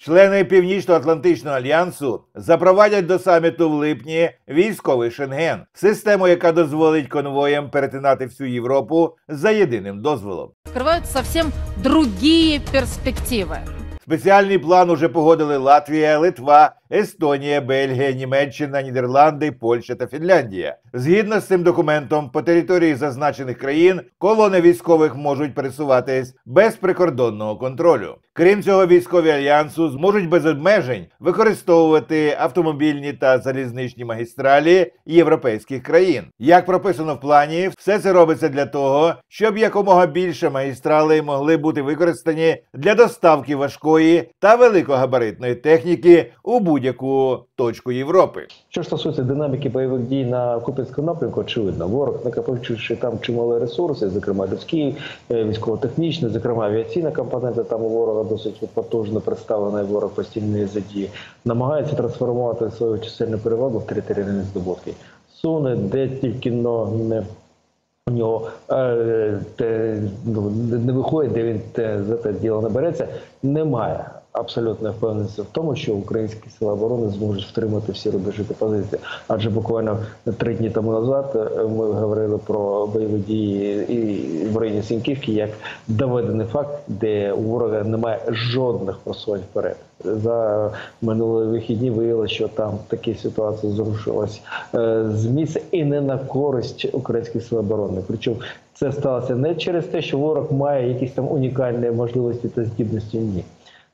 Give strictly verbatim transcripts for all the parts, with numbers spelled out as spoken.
Члени Північно-Атлантичного альянсу запровадять до саміту в липні військовий Шенген – систему, яка дозволить конвоям перетинати всю Європу за єдиним дозволом. Відкриваються зовсім інші перспективи. Спеціальний план уже погодили Латвія, Литва, Естонія, Бельгія, Німеччина, Нідерланди, Польща та Фінляндія. Згідно з цим документом, по території зазначених країн колони військових можуть пересуватись без прикордонного контролю. Крім цього, військові альянсу зможуть без обмежень використовувати автомобільні та залізничні магістралі європейських країн. Як прописано в плані, все це робиться для того, щоб якомога більше магістралей могли бути використані для доставки важкої та великогабаритної техніки у будь-яку точку Європи. Що ж стосується динаміки бойових дій на Куп'янському напрямку, очевидно, ворог, накопичивши там чималі ресурси, зокрема людські, військово-технічні, зокрема авіаційна компонента, там у ворога досить потужно представлена, і ворог постійно задіє, намагається трансформувати свою чисельну перевагу в територіальні здобутки. Суне, де тільки но не у нього е, те, ну, не виходить, де він те, за те діло не береться, немає абсолютної впевненості в тому, що українські сили оборони зможуть втримати всі рубежі та позиції. Адже буквально три дні тому назад ми говорили про бойові дії і в районі Сіньківки як доведений факт, де у ворога немає жодних просувань вперед. За минулі вихідні виявилося, що там такі ситуації зрушилась з місця і не на користь українських сил оборони. Причому це сталося не через те, що ворог має якісь там унікальні можливості та здібності, ні.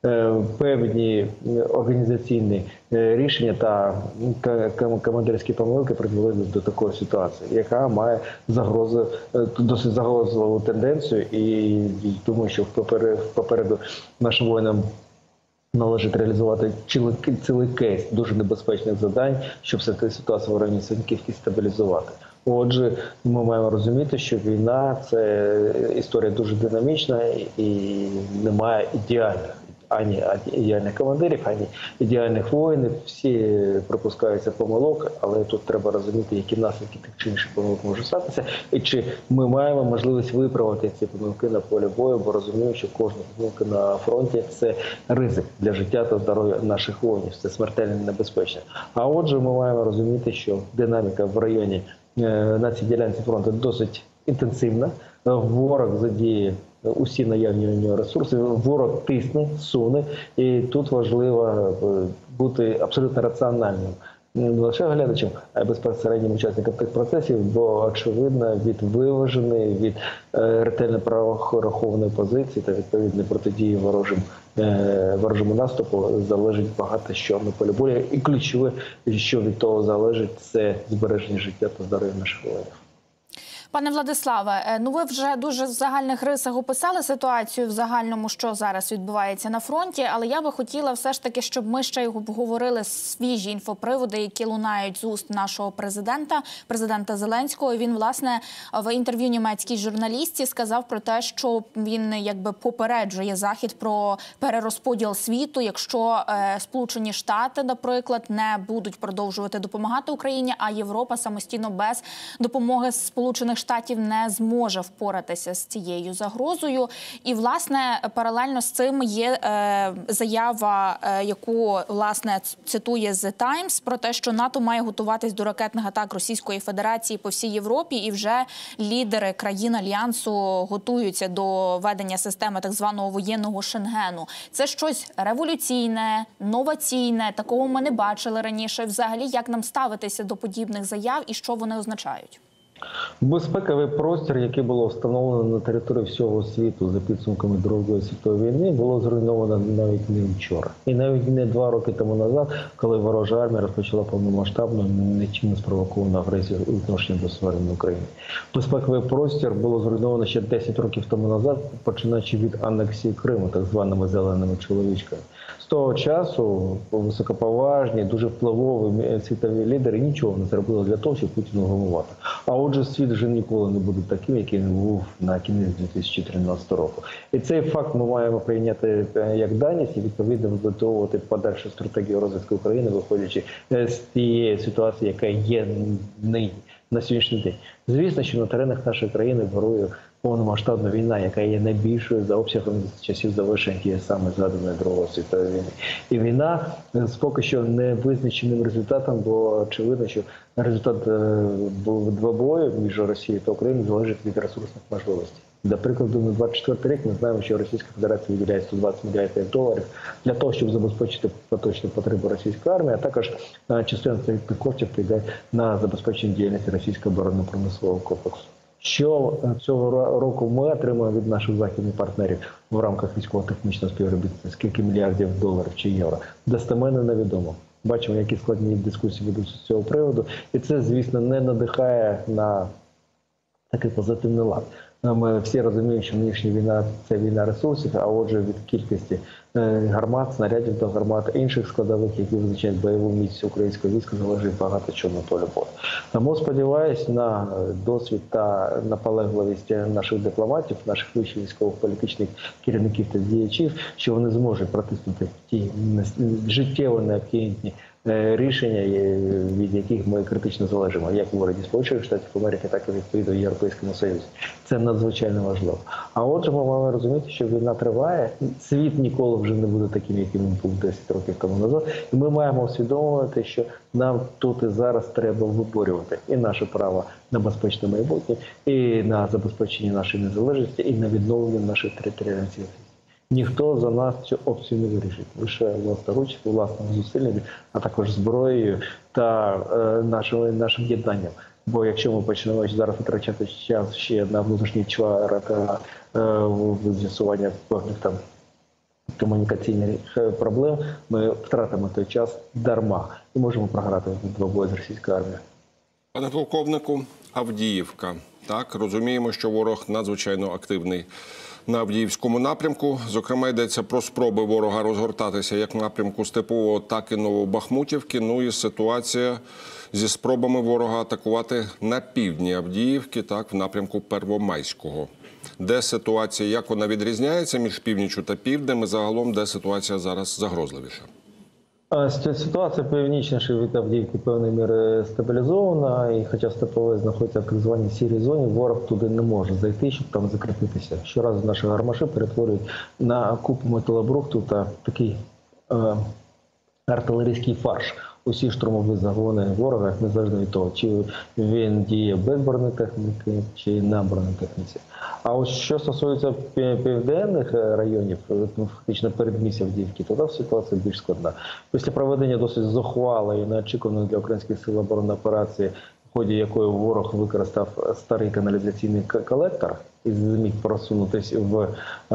Певні організаційні рішення та командирські помилки призвели до такої ситуації, яка має загрозу, досить загрозливу тенденцію, і думаю, що попереду нашим воїнам належить реалізувати цілий кейс дуже небезпечних завдань, щоб все таки ситуацію в районі Сіньківки стабілізувати. Отже, ми маємо розуміти, що війна – це історія дуже динамічна і немає ідеальних. Ані ідеальних командирів, ані ідеальних воїнів. Всі припускаються помилок, але тут треба розуміти, які наслідки тих чи інших помилок можуть статися, і чи ми маємо можливість виправити ці помилки на полі бою, бо розуміємо, що кожна помилка на фронті – це ризик для життя та здоров'я наших воїнів, це смертельно небезпечно. А отже, ми маємо розуміти, що динаміка в районі на цій ділянці фронту досить інтенсивна, ворог задіє усі наявні у нього ресурси, ворог тисне, суне, і тут важливо бути абсолютно раціональним. Не лише глядачем, а й безпосереднім учасникам тих процесів, бо, очевидно, від виваженої, від е, ретельно прорахованої позиції та відповідної протидії ворожим, е, ворожому наступу залежить багато що на полі бою. І ключове, що від того залежить, це збереження життя та здоров'я наших воїнів. Пане Владиславе, ну ви вже дуже в загальних рисах описали ситуацію в загальному, що зараз відбувається на фронті, але я би хотіла все ж таки, щоб ми ще й обговорили свіжі інфоприводи, які лунають з уст нашого президента, президента Зеленського. Він, власне, в інтерв'ю німецькій журналістці сказав про те, що він якби попереджує Захід про перерозподіл світу, якщо е, Сполучені Штати, наприклад, не будуть продовжувати допомагати Україні, а Європа самостійно без допомоги Сполучених Штатів не зможе впоратися з цією загрозою. І, власне, паралельно з цим є е, заява, е, яку, власне, цитує The Times, про те, що НАТО має готуватись до ракетних атак Російської Федерації по всій Європі, і вже лідери країн Альянсу готуються до ведення системи так званого воєнного Шенгену. Це щось революційне, новаційне, такого ми не бачили раніше. Взагалі, як нам ставитися до подібних заяв і що вони означають? Безпековий простір, який було встановлено на території всього світу за підсумками Другої світової війни, було зруйновано навіть не вчора. І навіть не два роки тому назад, коли ворожа армія розпочала повномасштабну, нічим не спровоковану агресію у відношенні до суверенної України. Безпековий простір було зруйновано ще десять років тому назад, починаючи від анексії Криму, так званими зеленими чоловічками. З того часу високоповажні, дуже впливові світові лідери нічого не зробили для того, щоб Путіна вгамувати. А отже, світ вже ніколи не буде таким, який він був на кінець дві тисячі тринадцятого року. І цей факт ми маємо прийняти як даність і відповідно вибудовувати подальшу стратегію розвитку України, виходячи з тієї ситуації, яка є нині, на сьогоднішній день. Звісно, що на теренах нашої країни вирує повномасштабна війна, яка є найбільшою за обсягом з часів завершення тієї саме згаданої Другої світової війни. І війна з поки що не визначеним результатом, бо очевидно, що результат е, двобою між Росією та Україною залежить від ресурсних можливостей. До прикладу, на двадцять четвертий рік ми знаємо, що Російська Федерація виділяє сто двадцять мільярдів доларів для того, щоб забезпечити поточні потреби російської армії, а також е, частина цих коштів піде на забезпечення діяльності російського оборонно-промислового комплексу. Що цього року ми отримаємо від наших західних партнерів в рамках військово-технічного співробітництва, скільки мільярдів доларів чи євро, достеменно невідомо. Бачимо, які складні дискусії ведуться з цього приводу, і це, звісно, не надихає на такий позитивний лад. Ми всі розуміємо, що нинішня війна – це війна ресурсів, а отже від кількості гармат, снарядів до гармат, інших складових, які визначають бойову міць українського війська, залежить багато чого на полі бою. Тому сподіваюся на досвід та наполегливість наших дипломатів, наших вищих військово-політичних керівників та діячів, що вони зможуть протиснути ті життєво необхідні рішення, від яких ми критично залежимо, як в уряді Сполучених Штатів Америки, так і відповідно в Європейському Союзі. Це надзвичайно важливо. А отже, ми маємо розуміти, що війна триває, світ ніколи вже не буде таким, яким він був десять років тому назад, і ми маємо усвідомлювати, що нам тут і зараз треба виборювати і наше право на безпечне майбутнє, і на забезпечення нашої незалежності, і на відновлення нашої територіальної цілісності. Ніхто за нас цю опцію не вирішить. Лише власноруч, власними зусиллями, а також зброєю та е, нашим, нашим єднанням. Бо якщо ми почнемо зараз витрачати час ще на внутрішні чвари та е, з'ясування певних там комунікаційних проблем, ми втратимо той час дарма і можемо програти в двобої з російською армією. Пане полковнику, Авдіївка. Так, розуміємо, що ворог надзвичайно активний на Авдіївському напрямку. Зокрема, йдеться про спроби ворога розгортатися як в напрямку Степового, так і Новобахмутівки. Ну і ситуація зі спробами ворога атакувати на півдні Авдіївки, так, в напрямку Первомайського. Де ситуація, як вона відрізняється між північчю та півднем, і загалом, де ситуація зараз загрозливіша? Ситуація північніше від Авдіївки певною мірою стабілізована, і хоча Степове знаходиться в так званій сірій зоні, ворог туди не може зайти, щоб там закріпитися. Щоразу наші гармаші перетворюють на купу металобрухту та такий е, артилерійський фарш. Усі штурмові загони ворога, незалежно від того, чи він діє без бронетехніки, чи на бронетехніці. А ось що стосується південних районів, фактично передмістя Авдіївки, то там ситуація більш складна. Після проведення досить зухвалої, неочікуваної для українських сил оборонної операції, в ході якої ворог використав старий каналізаційний колектор і зміг просунутися в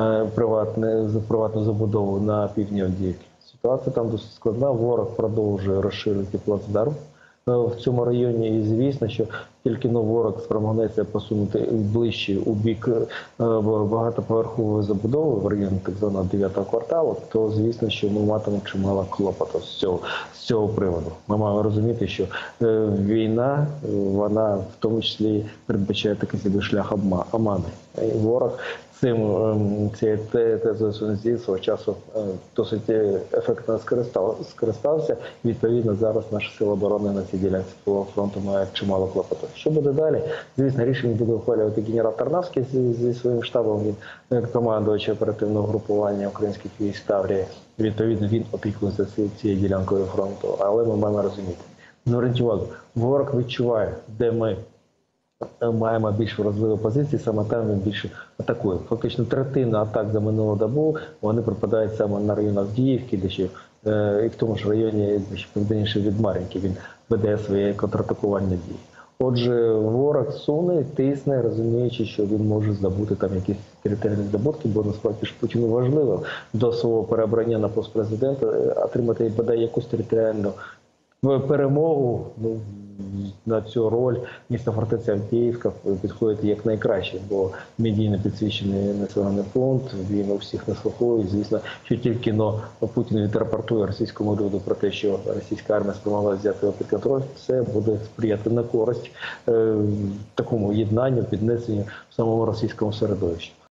приватну забудову на півдні Авдіївки. Ситуація там досить складна, ворог продовжує розширити плацдарм в цьому районі, і звісно, що тільки но ворог спромагнеться посунути ближче у бік багатоповерхової забудови в районі так званого дев'ятого кварталу, то звісно, що ми матимемо чимало клопоту з цього, з цього приводу. Ми маємо розуміти, що війна, вона в тому числі передбачає такий собі шлях омани. І ворог цим цією тезою свого часу досить ефектно скористався. Відповідно, зараз наша сила оборони на цій ділянці фронту має чимало клопоту. Що буде далі? Звісно, рішення буде ухвалювати генерал Тарнавський зі своїм штабом, він командувач оперативного групування українських військ Таврії. Відповідно, він опікується цією ділянкою фронту. Але ми маємо розуміти. Зверніть увагу, ворог відчуває, де ми маємо більш вразливі позиції, саме там він більше атакує. Фактично третина атак за минулу добу, вони припадають саме на район Авдіївки, де ще, і в тому ж районі, де ще південніше від Мар'їнки, він веде своє контратакувальні дії. Отже, ворог суне, тисне, розуміючи, що він може здобути там якісь територіальні здобутки, бо насправді ж Путіну важливо до свого переобрання на пост президента отримати бодай якусь територіальну перемогу. Ну, на цю роль місто фортеця Авдіївка підходить як найкраще, бо медійно підсвічений населений пункт, він у всіх на слуху, і звісно, що тільки но Путін відрапортує російському уряду про те, що російська армія спромогла взяти його під контроль, це буде сприяти на користь е, такому єднанню, піднесенню в самому російському середовищі.